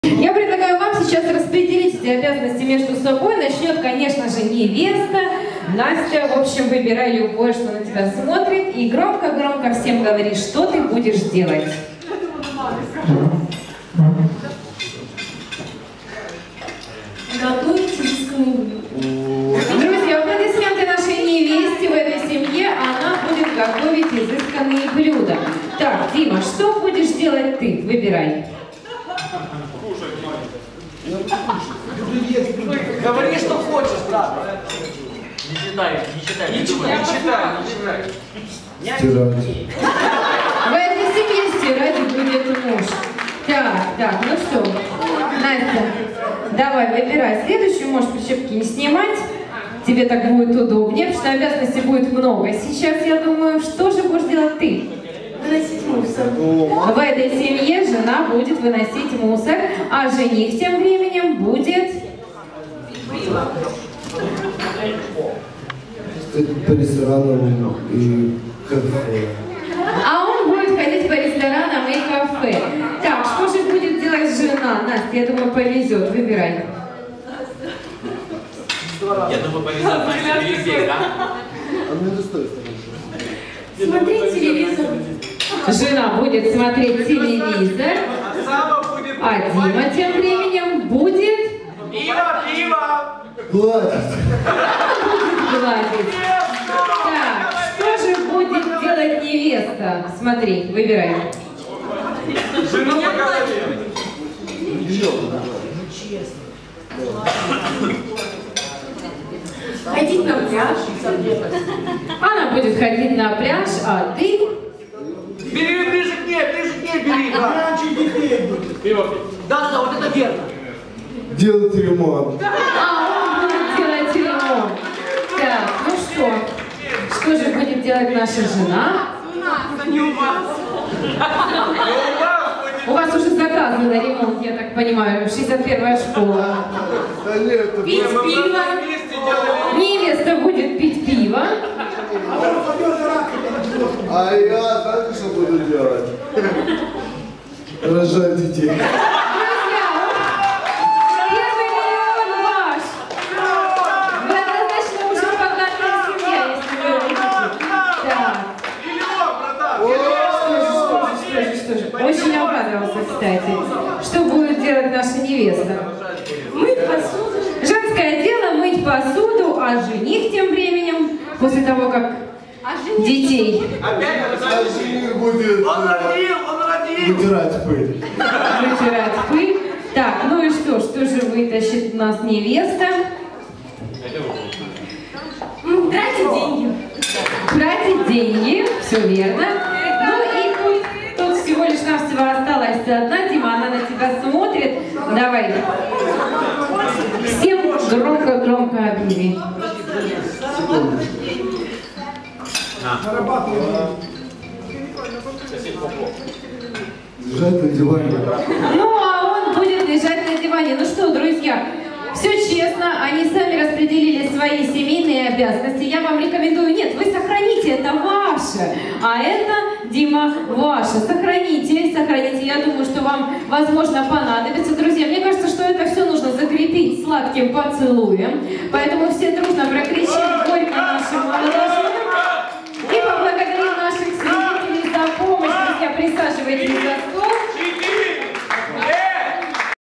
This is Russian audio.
Я предлагаю вам сейчас распределить эти обязанности между собой. Начнет, конечно же, невеста. Настя, в общем, выбирай любое, что на тебя смотрит. И громко-громко всем говори, что ты будешь делать. Готовите изысканные блюда. Друзья, аплодисменты нашей невесте в этой семье. Она будет готовить изысканные блюда. Так, Дима, что будешь делать ты? Выбирай. Говори, что хочешь, да. Не читай, не читай. Не читай. Стирать. В этой семье стирать будет муж. Так, ну что, Настя, давай, выбирай. Следующую можешь прищепки не снимать. Тебе так будет удобнее, потому что обязанностей будет много. Сейчас, я думаю, что же будешь делать ты? Выносить мусор. В этой семье жена будет выносить мусор, а жених тем временем будет... По ресторанам и кафе. А он будет ходить по ресторанам и кафе. Так, что же будет делать жена? Настя, я думаю, повезет. Выбирай. Я думаю, повезет на телевизор, да? А мне достойно. Смотреть телевизор. Жена будет смотреть телевизор, а Дима тем временем будет... Пиво! Гладить. Гладить. Так, что же будет делать невеста? Смотри, выбирай. Жену по голове. Ходить на пляж. Она будет ходить на пляж, а ты... Бери ближе к ней, бери. Да, вот это верно. Делать ремонт. А он будет делать ремонт. Так, ну что? Что же будет делать наша жена? У вас уже заказан на ремонт, я так понимаю, 61-я школа. Да нет, Пить пиво. Невеста будет пить пиво. А я знаете, что буду делать? Рожать детей. Друзья, первый миллион ваш. Вы однозначно уже богатая семья, если вы видите. Так. Что же. Очень обрадовался, кстати. Что будет делать наша невеста? Мыть посуду. Женское дело мыть посуду, а жених тем временем, после того, как детей А жених будет Он родил. вытирать пыль. вытирать пыль. Так, ну и что же вытащит у нас невеста? Тратить деньги. Тратить деньги, все верно. Ну и тут всего лишь навсего осталась одна, Дима, она на тебя смотрит. Давай. Всем громко объяви. Лежать на диване. Ну, а он будет лежать на диване. Ну что, друзья, все честно, они сами распределили свои семейные обязанности. Я вам рекомендую, нет, вы сохраните, это ваше. А это, Дима, ваше. Сохраните. Я думаю, что вам, возможно, понадобится. Друзья, мне кажется, что это все нужно закрепить сладким поцелуем. Поэтому все дружно прокричим горько нашим молодоженам.